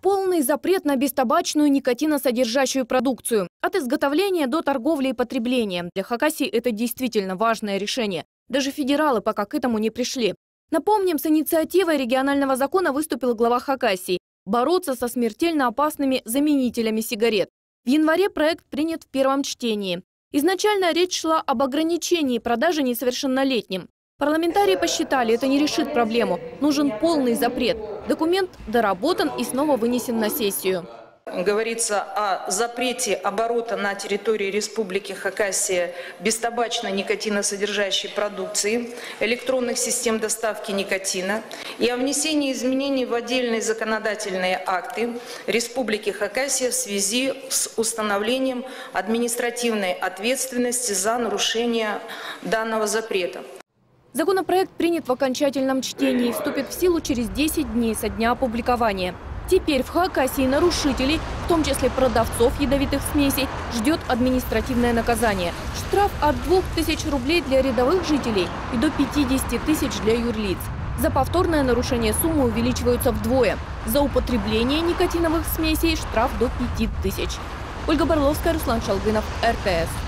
Полный запрет на бестабачную никотиносодержащую продукцию. От изготовления до торговли и потребления. Для Хакасии это действительно важное решение. Даже федералы пока к этому не пришли. Напомним, с инициативой регионального закона выступил глава Хакасии – бороться со смертельно опасными заменителями сигарет. В январе проект принят в первом чтении. Изначально речь шла об ограничении продажи несовершеннолетним. Парламентарии посчитали, это не решит проблему. Нужен полный запрет. Документ доработан и снова вынесен на сессию. Говорится о запрете оборота на территории Республики Хакасия бестабачной никотиносодержащей продукции, электронных систем доставки никотина и о внесении изменений в отдельные законодательные акты Республики Хакасия в связи с установлением административной ответственности за нарушение данного запрета. Законопроект принят в окончательном чтении и вступит в силу через 10 дней со дня опубликования. Теперь в Хакасии нарушителей, в том числе продавцов ядовитых смесей, ждет административное наказание. Штраф от 2000 рублей для рядовых жителей и до 50 тысяч для юрлиц. За повторное нарушение суммы увеличиваются вдвое. За употребление никотиновых смесей штраф до 5000. Ольга Барловская, Руслан Шалгынов, РТС.